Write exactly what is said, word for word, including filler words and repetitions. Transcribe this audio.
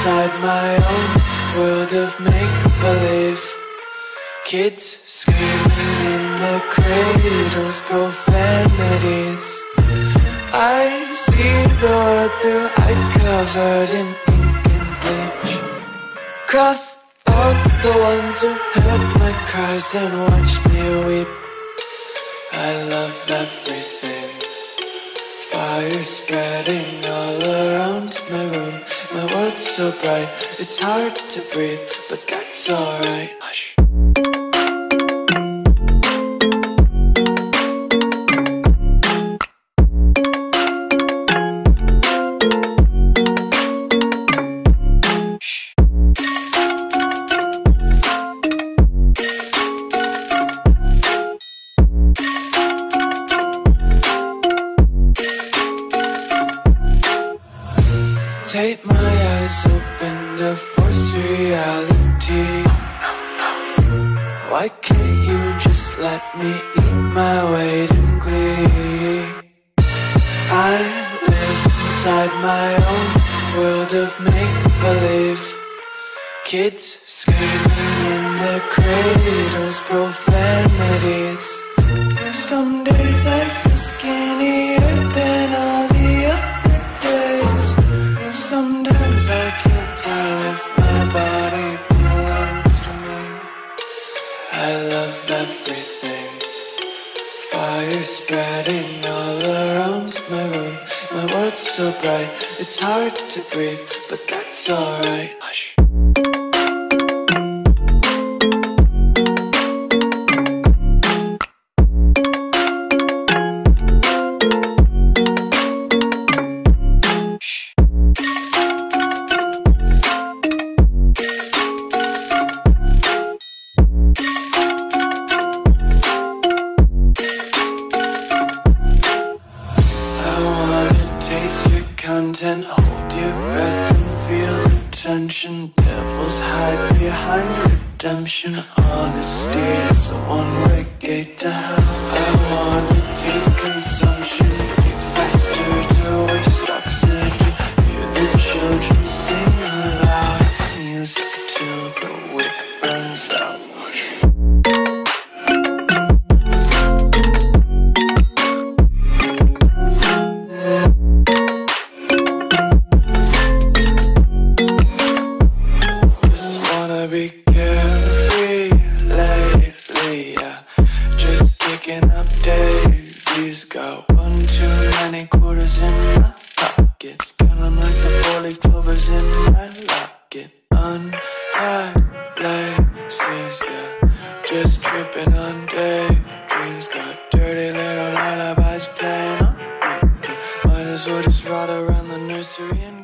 inside my own world of make-believe. Kids screaming in the cradles, profanities. I see the world through ice covered in ink and bleach. Cross out the ones who heard my cries and watched me weep. I love everything. Fire spreading all around my room. My world's so bright, it's hard to breathe, but that's alright. Hush. Take my eyes open to force reality. Why can't you just let me eat my weight in glee? I live inside my own world of make-believe. Kids screaming in the cradles, profanities. Some days I feel skinnier than all the other days. Sometimes I can't tell if my body belongs to me. I love everything. Fire spreading all around my room. My world's so bright, it's hard to breathe, but that's alright. Hush. Content, hold your breath and feel the tension. Devils hide behind redemption. Honesty is a one-way gate to hell. I wanna taste consumption, breathe faster to waste oxygen. Hear the children sing aloud. It's music till the wick burns out. Be carefree lately, yeah. Just picking up daisies. Got one too many quarters in my pockets. Count 'em like the four-leaf clovers in my locket. Untied laces, yeah. Just tripping on daydreams. Got dirty little lullabies playing on repeat. Might as well just ride around the nursery and